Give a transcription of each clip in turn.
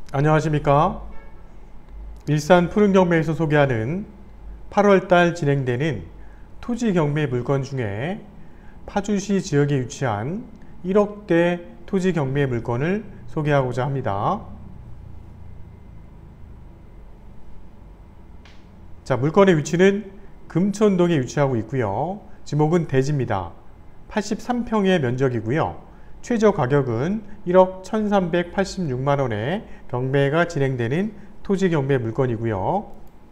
안녕하십니까. 일산 푸른경매에서 소개하는 8월달 진행되는 토지경매 물건 중에 파주시 지역에 위치한 1억대 토지경매 물건을 소개하고자 합니다. 자, 물건의 위치는 금천동에 위치하고 있고요. 지목은 대지입니다. 83평의 면적이고요. 최저 가격은 1억 1386만원에 경매가 진행되는 토지 경매 물건이고요.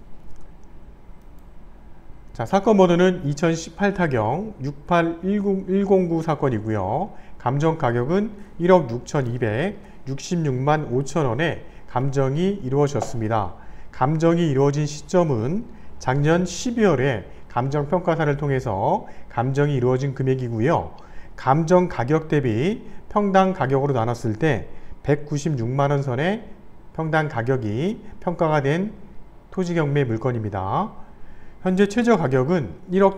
자, 사건 번호는 2018 타경 68109 사건이고요. 감정 가격은 1억 6266만 5천원에 감정이 이루어졌습니다. 감정이 이루어진 시점은 작년 12월에 감정평가사를 통해서 감정이 이루어진 금액이고요. 감정 가격 대비 평당 가격으로 나눴을 때 196만원 선의 평당 가격이 평가가 된 토지경매 물건입니다. 현재 최저 가격은 1억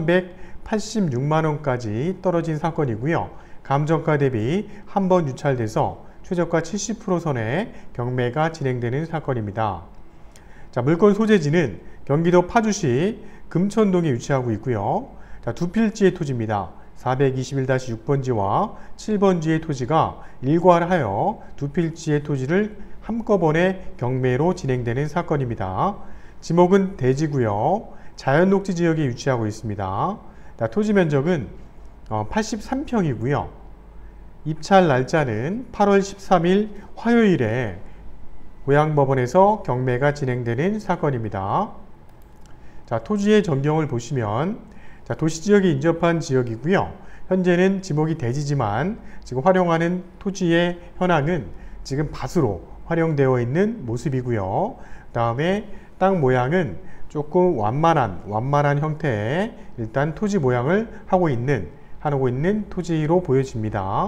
1386만원까지 떨어진 사건이고요. 감정가 대비 한 번 유찰돼서 최저가 70% 선의 경매가 진행되는 사건입니다. 자, 물건 소재지는 경기도 파주시 금천동에 위치하고 있고요. 자, 두 필지의 토지입니다. 421-6번지와 7번지의 토지가 일괄하여 두 필지의 토지를 한꺼번에 경매로 진행되는 사건입니다. 지목은 대지고요. 자연녹지 지역에 위치하고 있습니다. 자, 토지 면적은 83평이고요. 입찰 날짜는 8월 13일 화요일에 고양법원에서 경매가 진행되는 사건입니다. 자, 토지의 전경을 보시면 자, 도시지역에 인접한 지역이고요. 현재는 지목이 대지지만 지금 활용하는 토지의 현황은 지금 밭으로 활용되어 있는 모습이고요. 그 다음에 땅 모양은 조금 완만한 형태의 일단 토지 모양을 하고 있는 토지로 보여집니다.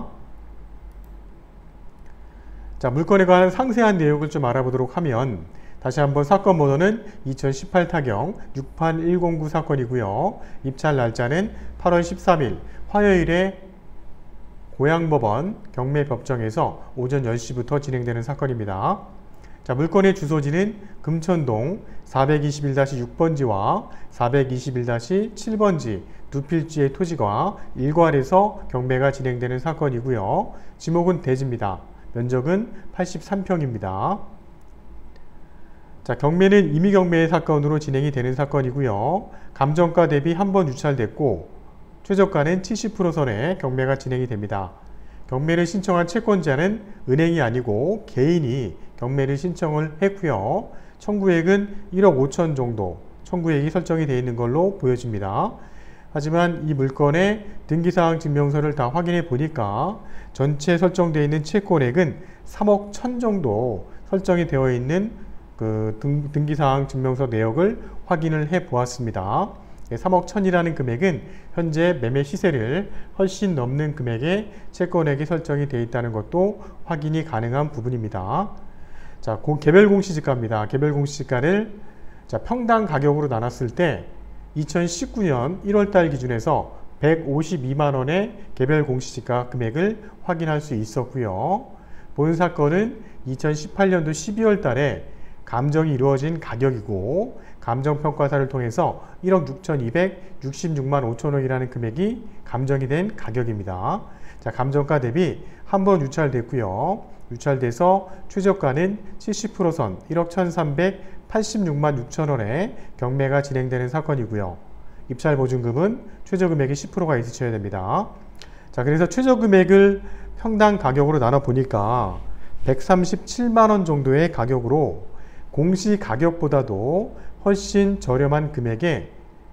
자, 물건에 관한 상세한 내용을 좀 알아보도록 하면 다시 한번 사건 번호는 2018 타경 68109 사건이고요. 입찰 날짜는 8월 13일 화요일에 고양법원 경매법정에서 오전 10시부터 진행되는 사건입니다. 자, 물건의 주소지는 금천동 421-6번지와 421-7번지 두 필지의 토지가 일괄해서 경매가 진행되는 사건이고요. 지목은 대지입니다. 면적은 83평입니다. 자, 경매는 임의경매의 사건으로 진행이 되는 사건이고요. 감정가 대비 한 번 유찰됐고 최저가는 70% 선의 경매가 진행이 됩니다. 경매를 신청한 채권자는 은행이 아니고 개인이 경매를 신청을 했고요. 청구액은 1억 5천 정도 청구액이 설정이 되어 있는 걸로 보여집니다. 하지만 이 물건의 등기사항 증명서를 다 확인해 보니까 전체 설정되어 있는 채권액은 3억 1천 정도 설정이 되어 있는 그 등기사항 증명서 내역을 확인을 해 보았습니다. 3억 1천이라는 금액은 현재 매매 시세를 훨씬 넘는 금액의 채권액이 설정이 되어 있다는 것도 확인이 가능한 부분입니다. 자, 개별 공시지가입니다. 개별 공시지가를 평당 가격으로 나눴을 때 2019년 1월달 기준에서 152만원의 개별 공시지가 금액을 확인할 수 있었고요. 본 사건은 2018년도 12월 달에 감정이 이루어진 가격이고 감정평가사를 통해서 1억 6,266만 5천원이라는 금액이 감정이 된 가격입니다. 자, 감정가 대비 한 번 유찰됐고요. 유찰돼서 최저가는 70% 선 1억 1,386만 6천원에 경매가 진행되는 사건이고요. 입찰보증금은 최저금액의 10%가 있으셔야 됩니다. 자, 그래서 최저금액을 평당 가격으로 나눠보니까 137만원 정도의 가격으로 공시 가격보다도 훨씬 저렴한 금액의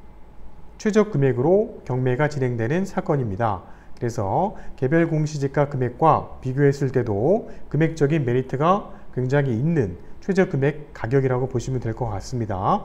최저 금액으로 경매가 진행되는 사건입니다. 그래서 개별 공시지가 금액과 비교했을 때도 금액적인 메리트가 굉장히 있는 최저 금액 가격이라고 보시면 될 것 같습니다.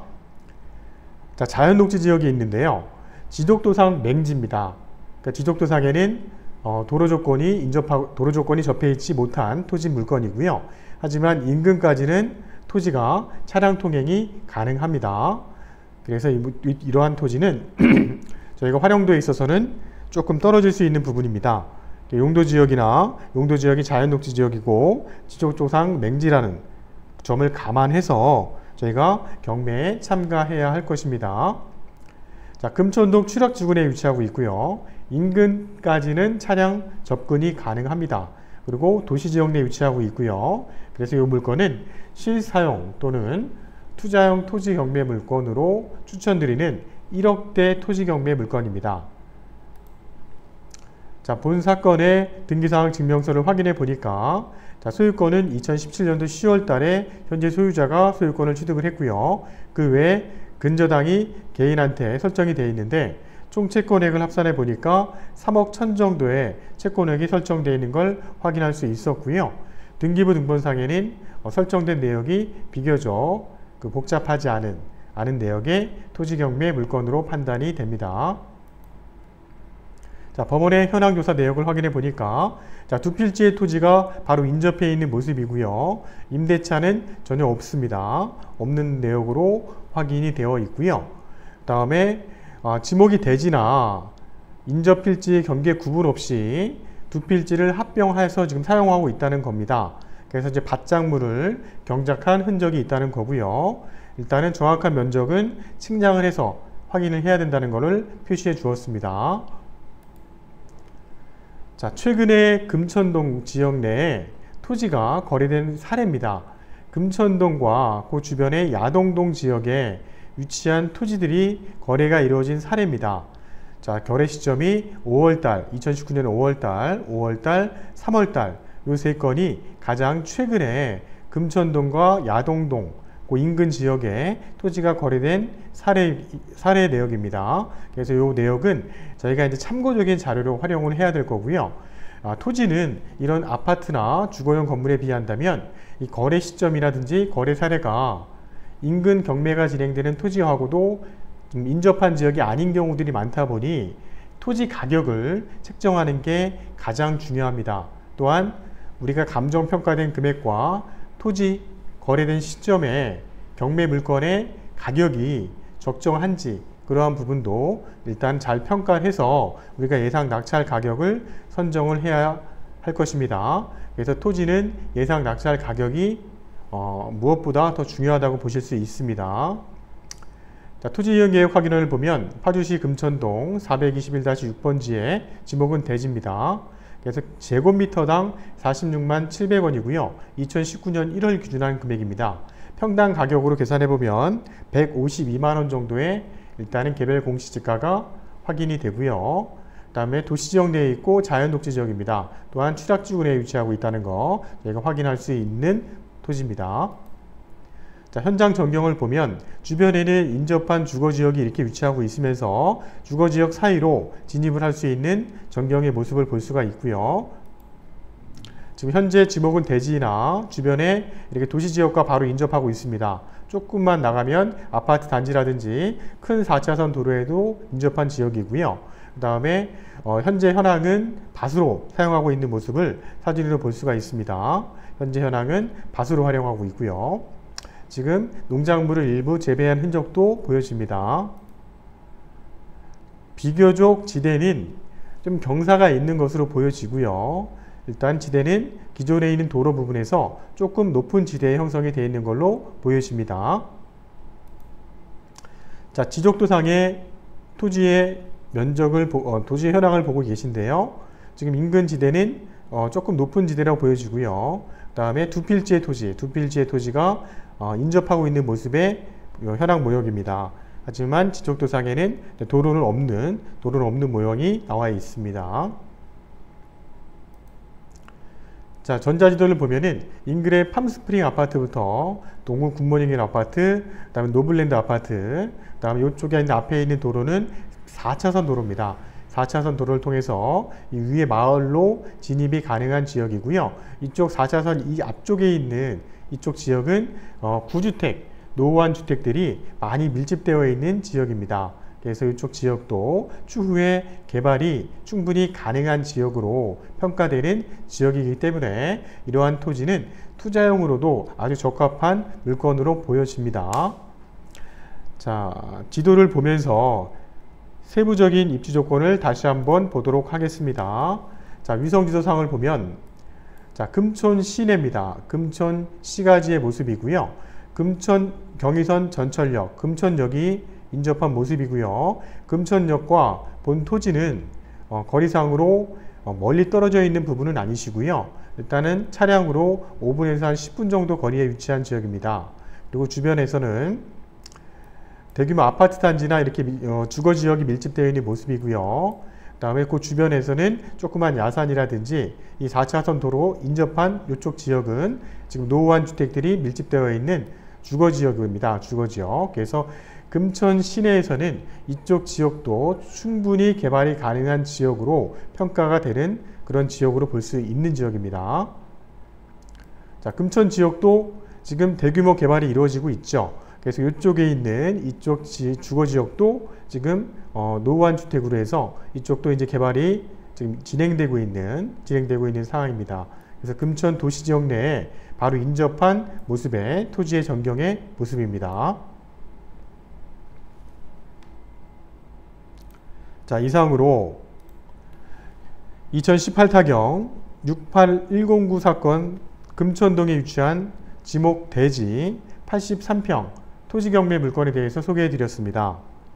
자, 자연녹지 지역이 있는데요. 지적도상 맹지입니다. 그러니까 지적도상에는 도로 조건이 접해 있지 못한 토지 물건이고요. 하지만 인근까지는 토지가 차량 통행이 가능합니다. 그래서 이러한 토지는 저희가 활용도에 있어서는 조금 떨어질 수 있는 부분입니다. 용도지역이나 용도지역이 자연녹지지역이고 지적조상 맹지라는 점을 감안해서 저희가 경매에 참가해야 할 것입니다. 자, 금천동 추락지구내에 위치하고 있고요. 인근까지는 차량 접근이 가능합니다. 그리고 도시지역 내에 위치하고 있고요. 그래서 이 물건은 실사용 또는 투자용 토지 경매 물건으로 추천드리는 1억대 토지 경매 물건입니다. 자, 본 사건의 등기사항 증명서를 확인해 보니까 자, 소유권은 2017년도 10월 달에 현재 소유자가 소유권을 취득을 했고요. 그 외에 근저당이 개인한테 설정이 되어 있는데 총 채권액을 합산해 보니까 3억 1천 정도의 채권액이 설정되어 있는 걸 확인할 수 있었고요. 등기부 등본상에는 설정된 내역이 비교적 복잡하지 않은 내역의 토지경매 물건으로 판단이 됩니다. 자, 법원의 현황조사 내역을 확인해 보니까 자, 두 필지의 토지가 바로 인접해 있는 모습이고요. 임대차는 전혀 없습니다. 없는 내역으로 확인이 되어 있고요. 그 다음에 지목이 대지나 인접 필지 경계 구분 없이 두 필지를 합병해서 지금 사용하고 있다는 겁니다. 그래서 이제 밭작물을 경작한 흔적이 있다는 거고요. 일단은 정확한 면적은 측량을 해서 확인을 해야 된다는 것을 표시해 주었습니다. 자, 최근에 금천동 지역 내에 토지가 거래된 사례입니다. 금천동과 그 주변의 야동동 지역에 위치한 토지들이 거래가 이루어진 사례입니다. 자, 거래 시점이 5월달, 2019년 5월달, 5월달, 3월달 이 세 건이 가장 최근에 금천동과 야동동 그 인근 지역에 토지가 거래된 사례 내역입니다. 그래서 이 내역은 저희가 이제 참고적인 자료로 활용을 해야 될 거고요. 토지는 이런 아파트나 주거용 건물에 비한다면 이 거래 시점이라든지 거래 사례가 인근 경매가 진행되는 토지하고도 좀 인접한 지역이 아닌 경우들이 많다 보니 토지 가격을 책정하는 게 가장 중요합니다. 또한 우리가 감정평가된 금액과 토지 거래된 시점에 경매 물건의 가격이 적정한지 그러한 부분도 일단 잘 평가해서 우리가 예상 낙찰 가격을 선정을 해야 할 것입니다. 그래서 토지는 예상 낙찰 가격이 무엇보다 더 중요하다고 보실 수 있습니다. 자, 토지이용계획 확인을 보면 파주시 금천동 421-6번지에 지목은 대지입니다. 그래서 제곱미터당 46만 700원이고요. 2019년 1월 기준한 금액입니다. 평당 가격으로 계산해보면 152만원 정도의 일단은 개별 공시지가가 확인이 되고요. 그 다음에 도시지역 내에 있고 자연녹지지역입니다. 또한 추락지구 내에 위치하고 있다는 거 저희가 확인할 수 있는 토지입니다. 자, 현장 전경을 보면 주변에는 인접한 주거지역이 이렇게 위치하고 있으면서 주거지역 사이로 진입을 할 수 있는 전경의 모습을 볼 수가 있고요. 지금 현재 지목은 대지나 주변에 이렇게 도시지역과 바로 인접하고 있습니다. 조금만 나가면 아파트 단지라든지 큰 4차선 도로에도 인접한 지역이고요. 그 다음에 현재 현황은 밭으로 사용하고 있는 모습을 사진으로 볼 수가 있습니다. 현재 현황은 밭으로 활용하고 있고요. 지금 농작물을 일부 재배한 흔적도 보여집니다. 비교적 지대는 좀 경사가 있는 것으로 보여지고요. 일단 지대는 기존에 있는 도로 부분에서 조금 높은 지대에 형성이 되어 있는 걸로 보여집니다. 자, 지적도상의 토지의 면적을 토지 현황을 보고 계신데요. 지금 인근 지대는 조금 높은 지대라고 보여지고요. 그 다음에 두 필지의 토지가 인접하고 있는 모습의 현황 모형입니다. 하지만 지적도상에는 도로는 없는 모형이 나와 있습니다. 자, 전자지도를 보면은 인근의 팜스프링 아파트부터 동구 굿모닝 아파트, 그 다음에 노블랜드 아파트, 그 다음에 이쪽에 있는 앞에 있는 도로는 4차선 도로입니다. 4차선 도로를 통해서 이 위에 마을로 진입이 가능한 지역이고요. 이쪽 4차선 이 앞쪽에 있는 이쪽 지역은 구주택, 노후한 주택들이 많이 밀집되어 있는 지역입니다. 그래서 이쪽 지역도 추후에 개발이 충분히 가능한 지역으로 평가되는 지역이기 때문에 이러한 토지는 투자용으로도 아주 적합한 물건으로 보여집니다. 자, 지도를 보면서 세부적인 입지 조건을 다시 한번 보도록 하겠습니다. 자, 자, 위성지도상을 보면 자, 금촌 시내입니다. 금촌 시가지의 모습이고요. 금촌 경의선 전철역, 금촌역이 인접한 모습이고요. 금촌역과 본 토지는 거리상으로 멀리 떨어져 있는 부분은 아니시고요. 일단은 차량으로 5분에서 한 10분 정도 거리에 위치한 지역입니다. 그리고 주변에서는 대규모 아파트 단지나 이렇게 주거 지역이 밀집되어 있는 모습이고요. 그 다음에 그 주변에서는 조그만 야산이라든지 이 4차선 도로 인접한 이쪽 지역은 지금 노후한 주택들이 밀집되어 있는 주거 지역입니다. 주거 지역. 그래서 금천 시내에서는 이쪽 지역도 충분히 개발이 가능한 지역으로 평가가 되는 그런 지역으로 볼 수 있는 지역입니다. 자, 금천 지역도 지금 대규모 개발이 이루어지고 있죠. 그래서 이쪽에 있는 이쪽 주거 지역도 지금 노후한 주택으로 해서 이쪽도 이제 개발이 지금 진행되고 있는 상황입니다. 그래서 금천 도시 지역 내에 바로 인접한 모습의 토지의 전경의 모습입니다. 자, 이상으로 2018 타경 68109 사건 금천동에 위치한 지목 대지 83평 토지 경매 물건에 대해서 소개해 드렸습니다.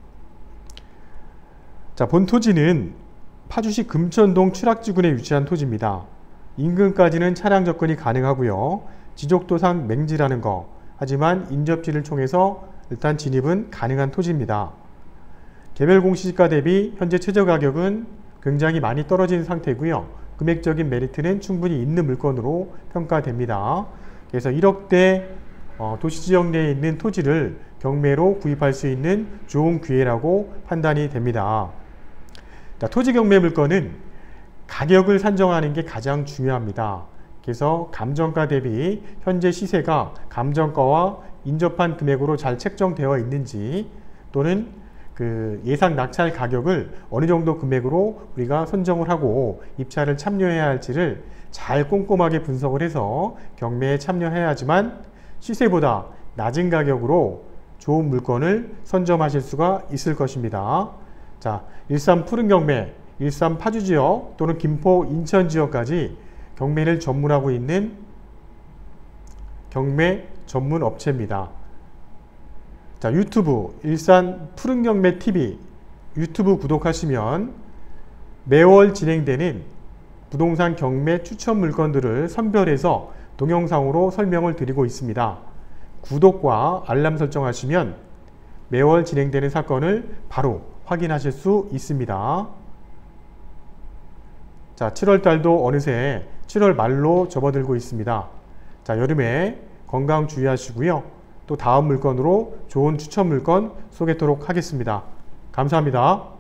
자, 본 토지는 파주시 금천동 추락지군에 위치한 토지입니다. 인근까지는 차량 접근이 가능하고요. 지적도상 맹지라는 거, 하지만 인접지를 통해서 일단 진입은 가능한 토지입니다. 개별 공시지가 대비 현재 최저 가격은 굉장히 많이 떨어진 상태고요. 금액적인 메리트는 충분히 있는 물건으로 평가됩니다. 그래서 1억대 도시지역 내에 있는 토지를 경매로 구입할 수 있는 좋은 기회라고 판단이 됩니다. 자, 토지 경매 물건은 가격을 산정하는 게 가장 중요합니다. 그래서 감정가 대비 현재 시세가 감정가와 인접한 금액으로 잘 책정되어 있는지, 또는 그 예상 낙찰 가격을 어느 정도 금액으로 우리가 선정을 하고 입찰을 참여해야 할지를 잘 꼼꼼하게 분석을 해서 경매에 참여해야지만 시세보다 낮은 가격으로 좋은 물건을 선점하실 수가 있을 것입니다. 자, 일산 푸른 경매, 일산 파주 지역 또는 김포 인천 지역까지 경매를 전문하고 있는 경매 전문 업체입니다. 자, 유튜브 일산 푸른 경매 TV 유튜브 구독하시면 매월 진행되는 부동산 경매 추천 물건들을 선별해서 동영상으로 설명을 드리고 있습니다. 구독과 알람 설정하시면 매월 진행되는 사건을 바로 확인하실 수 있습니다. 자, 7월달도 어느새 7월 말로 접어들고 있습니다. 자, 여름에 건강 주의하시고요. 또 다음 물건으로 좋은 추천 물건 소개하도록 하겠습니다. 감사합니다.